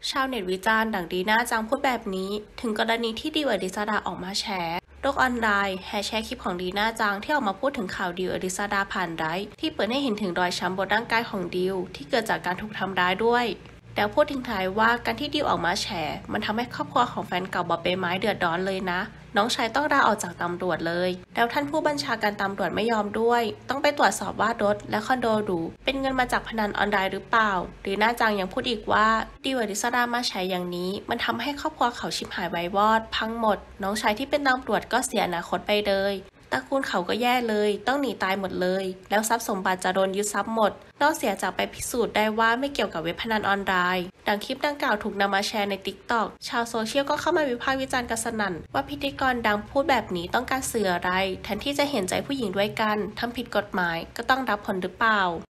ชาวเน็ตวิจารณ์ดังดีน่าจังพูดแบบนี้ถึงกรณีที่ดิวอดิสดาออกมาแฉโลกออนไลน์แชร์คลิปของดีน่าจังที่ออกมาพูดถึงข่าวดิวอดิสดาผ่านไลฟ์ที่เปิดให้เห็นถึงรอยช้ำบนร่างกายของดิวที่เกิดจากการถูกทำร้ายด้วยแล้วพูดทิ้งท้ายว่าการที่ดิวออกมาแฉมันทำให้ครอบครัวของแฟนเก่าบอเปไม้เดือดร้อนเลยนะน้องชายต้องลาออกจากตำรวจเลยแล้วท่านผู้บัญชาการตำรวจไม่ยอมด้วยต้องไปตรวจสอบว่ารถและคอนโดหรูเป็นเงินมาจากพนันออนไลน์หรือเปล่าหรือน่าจังยังพูดอีกว่าดิวอดิสดามาแฉอย่างนี้มันทำให้ครอบครัวเขาชิบหายไววอดพังหมดน้องชายที่เป็นตำรวจก็เสียอนาคตไปเลยตระกูลเขาก็แย่เลยต้องหนีตายหมดเลยแล้วทรัพย์สมบัติจะโดนยึดทรัพย์หมดนอกเสียจากไปพิสูจน์ได้ว่าไม่เกี่ยวกับเว็บพนันออนไลน์ดังคลิปดังกล่าวถูกนำมาแชร์ใน TikTok ชาวโซเชียลก็เข้ามาวิพากษ์วิจารณ์กันสนั่นว่าพิธีกรดังพูดแบบนี้ต้องการสื่ออะไรแทนที่จะเห็นใจผู้หญิงด้วยกันทำผิดกฎหมายก็ต้องรับผลหรือเปล่า